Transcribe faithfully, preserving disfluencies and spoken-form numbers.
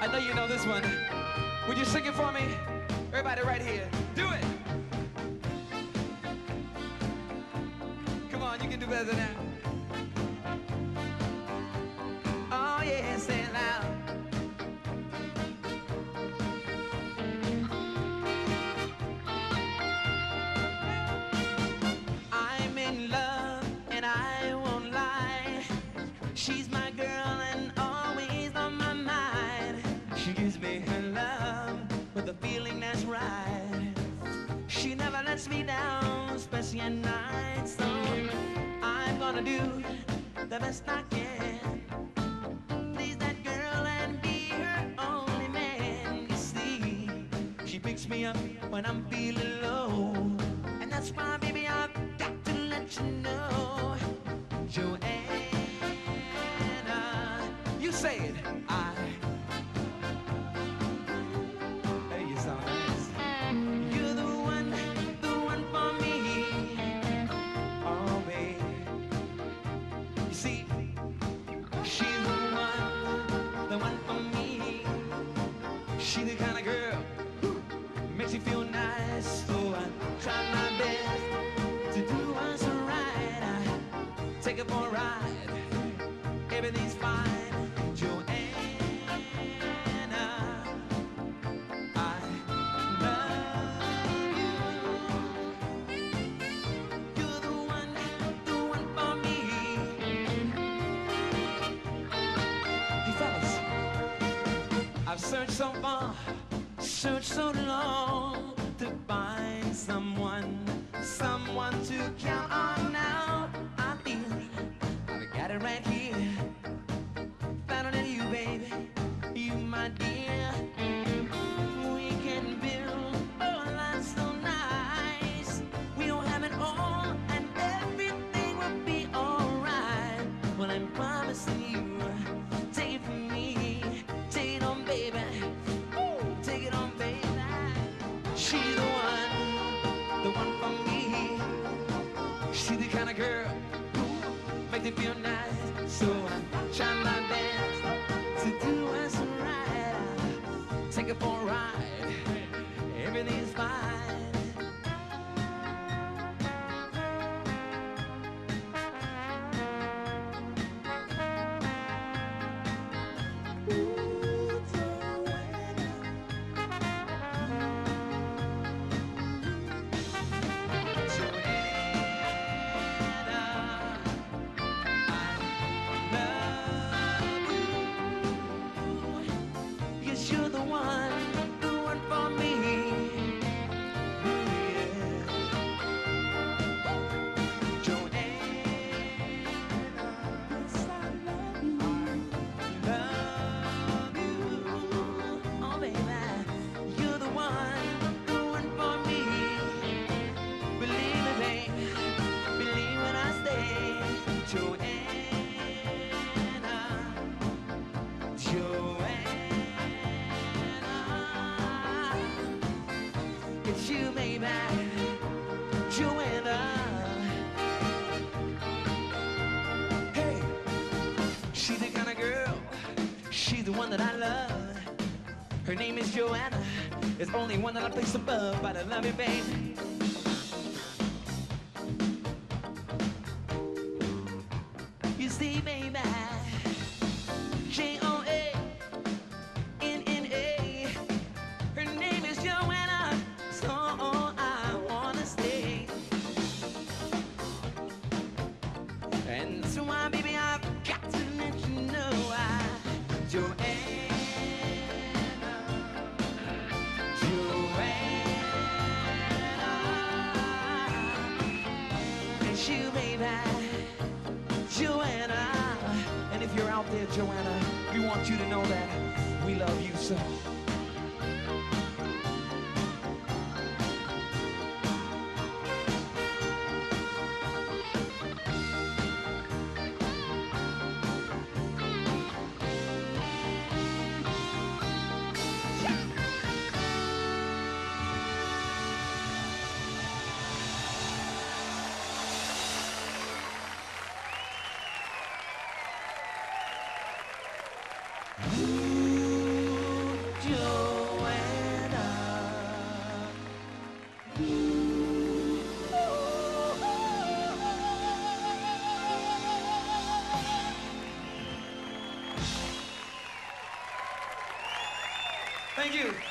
know you know this one. Would you sing it for me? Everybody right here. Do it. Come on, you can do better than that. Oh yeah, say it loud. I'm in love and I won't lie. She's my girl and always on my mind. She gives me her love with a feeling that's right. She never lets me down, especially at night. So I'm gonna do the best I can. Please that girl and be her only man. You see, she picks me up when I'm feeling low, and that's why, baby, I've got to let you know, Joanna. You say it. I. Hey, you sound nice. You're the one, the one for me. Oh, babe. You see, she's the one, the one for me. She's the kind of girl who makes you feel nice. So I try my best to do what's right. I take her for a ride. Everything's fine. I've searched so far, searched so long to find someone, someone to count on now. I feel I've got it right here. Found it in you, baby, you my dear. We can build a life so nice. We don't have it all and everything will be alright. Well, I'm promising you, take it from me. Take it on, baby. Ooh, take it on, baby. She's the one, the one for me. She's the kind of girl who makes me feel nice. So I try my best to do what's right. Take her for a ride. Everything's fine. You're the one, the one for me. Ooh, yeah. Joanna, yes, I love you. Love you. Oh, baby, you're the one, the one for me. Believe me, babe, believe when I say, Joanna, Joanna. It's you, baby, Joanna. Hey, she's the kind of girl, she's the one that I love. Her name is Joanna. There's only one that I place above, but I love you, baby. You see, baby, J O A N N A. Her name is Joanna. So I wanna stay. And so why, baby, I've got to let you know I, Joanna, Joanna, it's you, baby, Joanna. And if you're out there, Joanna, we want you to know that we love you so. Ooh. Thank you.